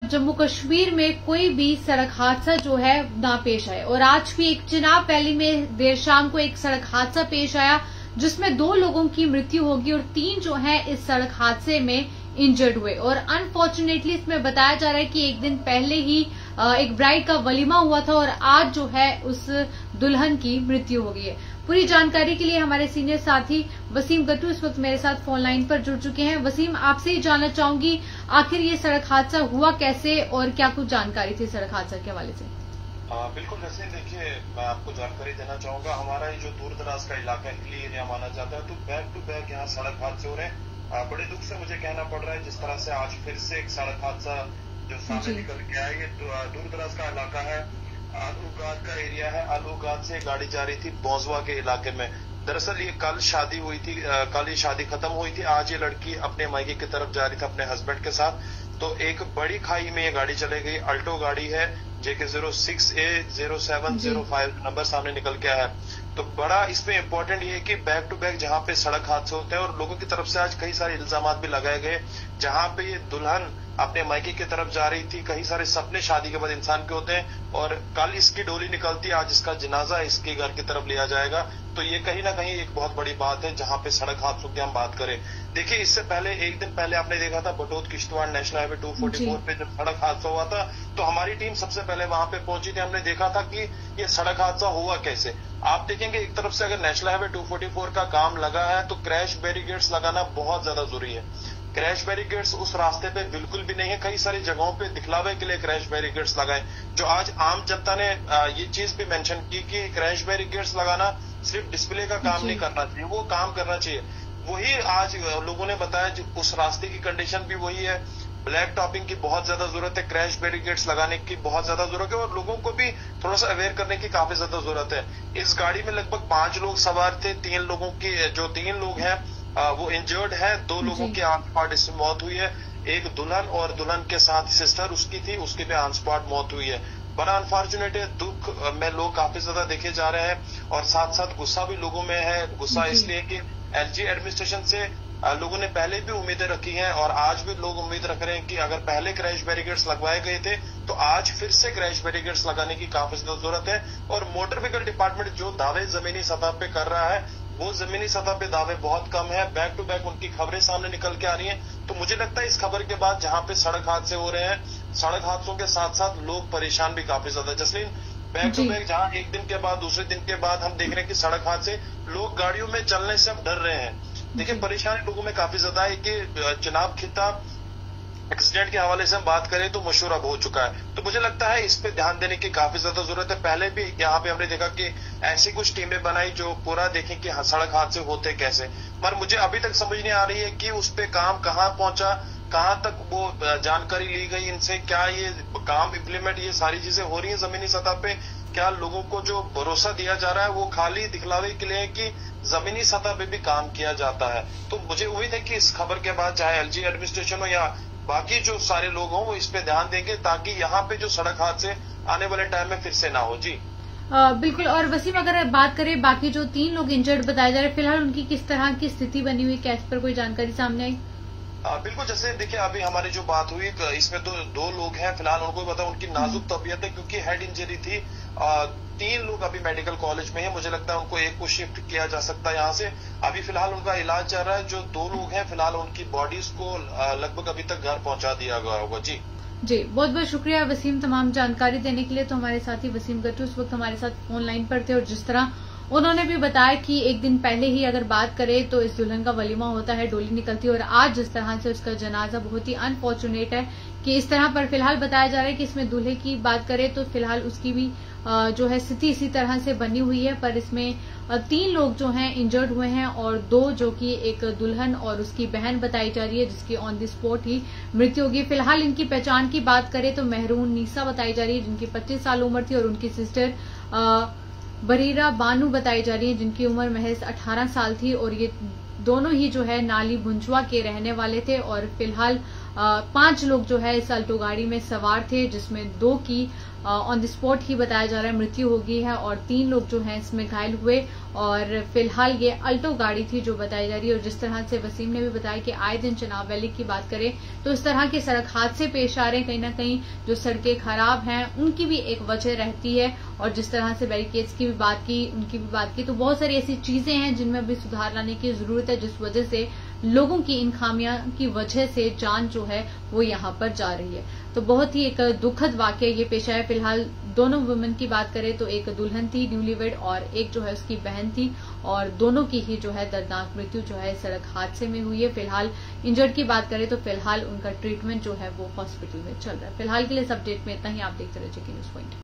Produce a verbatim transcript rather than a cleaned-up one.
जम्मू कश्मीर में कोई भी सड़क हादसा जो है ना पेश आए। और आज भी एक चिनाब वैली में देर शाम को एक सड़क हादसा पेश आया जिसमें दो लोगों की मृत्यु होगी और तीन जो है इस सड़क हादसे में इंजर्ड हुए। और अनफॉर्चुनेटली इसमें बताया जा रहा है कि एक दिन पहले ही एक ब्राइड का वलीमा हुआ था और आज जो है उस दुल्हन की मृत्यु हो गई है। पूरी जानकारी के लिए हमारे सीनियर साथी वसीम गट्टू इस वक्त मेरे साथ फोन लाइन पर जुड़ चुके हैं। वसीम, आपसे ही जानना चाहूंगी आखिर ये सड़क हादसा हुआ कैसे और क्या कुछ जानकारी थी सड़क हादसा के हवाले से? आ, बिल्कुल वैसे देखिए, मैं आपको जानकारी देना चाहूंगा। हमारा ये जो दूर दराज का इलाका हिली एरिया माना जाता है, तो बैक टू बैक यहाँ सड़क हादसे हो रहे हैं। बड़े दुख से मुझे कहना पड़ रहा है जिस तरह से आज फिर से एक सड़क हादसा जो सामने निकल के आया। ये दूर दराज का इलाका है, आलूगाद का एरिया है। आलूगाद से गाड़ी जा रही थी बौजवा के इलाके में। दरअसल ये कल शादी हुई थी, कल ये शादी खत्म हुई थी। आज ये लड़की अपने मायके की तरफ जा रही थी अपने हस्बैंड के साथ। तो एक बड़ी खाई में ये गाड़ी चले गई। अल्टो गाड़ी है J K zero six A zero seven zero five number सामने निकल के आया। तो बड़ा इसमें इम्पोर्टेंट ये है कि बैक टू बैक जहां पे सड़क हादसे होते हैं और लोगों की तरफ से आज कई सारे इल्जाम भी लगाए गए, जहां पे ये दुल्हन अपने मायके की तरफ जा रही थी। कई सारे सपने शादी के बाद इंसान के होते हैं और कल इसकी डोली निकलती, आज इसका जनाजा इसके घर की तरफ लिया जाएगा। तो ये कहीं ना कहीं एक बहुत बड़ी बात है जहां पे सड़क हादसों की हम बात करें। देखिए, इससे पहले एक दिन पहले आपने देखा था Batote Kishtwar national highway two forty four पे जब सड़क हादसा हुआ था तो हमारी टीम सबसे पहले वहां पे पहुंची थी। हमने देखा था कि ये सड़क हादसा हुआ कैसे। आप देखेंगे एक तरफ से अगर national highway two forty four का काम लगा है तो क्रैश बैरिकेड्स लगाना बहुत ज्यादा जरूरी है। क्रैश बैरिकेड्स उस रास्ते पे बिल्कुल भी नहीं है। कई सारी जगहों पे दिखलावे के लिए क्रैश बैरिकेड्स लगाए। जो आज आम जनता ने ये चीज भी मेंशन की कि क्रैश बैरिकेड्स लगाना सिर्फ डिस्प्ले का काम नहीं करना चाहिए, वो काम करना चाहिए। वही आज लोगों ने बताया जो उस रास्ते की कंडीशन भी वही है। ब्लैक टॉपिंग की बहुत ज्यादा जरूरत है, क्रैश बैरिकेड्स लगाने की बहुत ज्यादा जरूरत है और लोगों को भी थोड़ा सा अवेयर करने की काफी ज्यादा जरूरत है। इस गाड़ी में लगभग पांच लोग सवार थे। तीन लोगों की जो तीन लोग हैं वो इंजर्ड है। दो लोगों की ऑन स्पॉट इसमें मौत हुई है। एक दुल्हन और दुल्हन के साथ सिस्टर उसकी थी, उसकी भी ऑन स्पॉट मौत हुई है। बड़ा अनफॉर्चुनेट है। दुख में लोग काफी ज्यादा देखे जा रहे हैं और साथ साथ गुस्सा भी लोगों में है। गुस्सा इसलिए कि एलजी एडमिनिस्ट्रेशन से लोगों ने पहले भी उम्मीदें रखी हैं और आज भी लोग उम्मीद रख रहे हैं कि अगर पहले क्रैश बैरिकेड्स लगवाए गए थे तो आज फिर से क्रैश बैरिकेड्स लगाने की काफी ज्यादा जरूरत है। और मोटर व्हीकल डिपार्टमेंट जो दावे जमीनी सतह पे कर रहा है वो जमीनी सतह पे दावे बहुत कम है। बैक टू बैक उनकी खबरें सामने निकल के आ रही हैं। तो मुझे लगता है इस खबर के बाद जहां पे सड़क हादसे हो रहे हैं, सड़क हादसों के साथ साथ लोग परेशान भी काफी ज्यादा। जसलीन, बैक टू बैक जहां एक दिन के बाद दूसरे दिन के बाद हम देख रहे हैं कि सड़क हादसे, लोग गाड़ियों में चलने से अब डर रहे हैं। देखिए, परेशानी लोगों में काफी ज्यादा है कि चिनाब खिताब एक्सीडेंट के हवाले से हम बात करें तो मशहूर अब हो चुका है। तो मुझे लगता है इस पे ध्यान देने की काफी ज्यादा जरूरत है। पहले भी यहाँ पे हमने देखा कि ऐसी कुछ टीमें बनाई जो पूरा देखें कि सड़क हादसे होते कैसे, पर मुझे अभी तक समझ नहीं आ रही है कि उस पे काम कहाँ पहुंचा, कहाँ तक वो जानकारी ली गई इनसे, क्या ये काम इम्प्लीमेंट ये सारी चीजें हो रही है जमीनी सतह पे, क्या लोगों को जो भरोसा दिया जा रहा है वो खाली दिखलावे के लिए कि जमीनी सतह पे भी काम किया जाता है। तो मुझे उम्मीद है कि इस खबर के बाद चाहे एलजी एडमिनिस्ट्रेशन हो या बाकी जो सारे लोग हों वो इस पे ध्यान देंगे ताकि यहाँ पे जो सड़क हादसे आने वाले टाइम में फिर से ना हो। जी आ, बिल्कुल। और वसीम, अगर बात करें बाकी जो तीन लोग इंजर्ड बताए जा रहे हैं, फिलहाल उनकी किस तरह की स्थिति बनी हुई, क्या इस पर कोई जानकारी सामने आई? आ, बिल्कुल। जैसे देखिए, अभी हमारी जो बात हुई इसमें तो दो लोग हैं फिलहाल, उनको पता उनकी नाजुक तबीयत है क्योंकि हेड इंजरी थी। आ, तीन लोग अभी मेडिकल कॉलेज में हैं। मुझे लगता है उनको एक को शिफ्ट किया जा सकता है यहाँ से। अभी फिलहाल उनका इलाज चल रहा है। जो दो लोग हैं फिलहाल उनकी बॉडीज को लगभग अभी तक घर पहुंचा दिया गया होगा। जी जी, बहुत बहुत शुक्रिया वसीम तमाम जानकारी देने के लिए। तो हमारे साथी वसीम गट्टू इस वक्त हमारे साथ फोन लाइन पर थे और जिस तरह उन्होंने भी बताया कि एक दिन पहले ही अगर बात करें तो इस दुल्हन का वलीमा होता है, डोली निकलती है और आज जिस तरह से उसका जनाजा, बहुत ही अनफॉर्चुनेट है कि इस तरह पर फिलहाल बताया जा रहा है कि इसमें दूल्हे की बात करें तो फिलहाल उसकी भी जो है स्थिति इसी तरह से बनी हुई है, पर इसमें तीन लोग जो हैं इंजर्ड हुए हैं और दो जो कि एक दुल्हन और उसकी बहन बताई जा रही है जिसकी ऑन द स्पॉट ही मृत्यु होगी। फिलहाल इनकी पहचान की बात करें तो महरून नीसा बताई जा रही है जिनकी पच्चीस साल उम्र थी और उनकी सिस्टर बरीरा बानू बताई जा रही है जिनकी उम्र महज अठारह साल थी और ये दोनों ही जो है नाली भुंचवा के रहने वाले थे। और फिलहाल पांच लोग जो है इस अल्टो गाड़ी में सवार थे, जिसमें दो की ऑन द स्पॉट ही बताया जा रहा है मृत्यु हो गई है और तीन लोग जो हैं इसमें घायल हुए। और फिलहाल ये अल्टो गाड़ी थी जो बताई जा रही है। और जिस तरह से वसीम ने भी बताया कि आए दिन चनाब वैली की बात करें तो इस तरह के सड़क हादसे पेश आ रहे हैं, कहीं ना कहीं जो सड़कें खराब हैं उनकी भी एक वजह रहती है। और जिस तरह से बैरिकेड्स की भी बात की, उनकी भी बात की, तो बहुत सारी ऐसी चीजें हैं जिनमें अभी सुधार लाने की जरूरत है, जिस वजह से लोगों की इन खामियां की वजह से जान जो है वो यहां पर जा रही है। तो बहुत ही एक दुखद वाकया ये पेश आया। फिलहाल दोनों वुमेन की बात करें तो एक दुल्हन थी न्यूलीवेड और एक जो है उसकी बहन थी, और दोनों की ही जो है दर्दनाक मृत्यु जो है सड़क हादसे में हुई है। फिलहाल इंजर्ड की बात करें तो फिलहाल उनका ट्रीटमेंट जो है वो हॉस्पिटल में चल रहा है। फिलहाल के लिए इस अपडेट में इतना ही। आप देखते रहिए जेके न्यूज़ पॉइंट।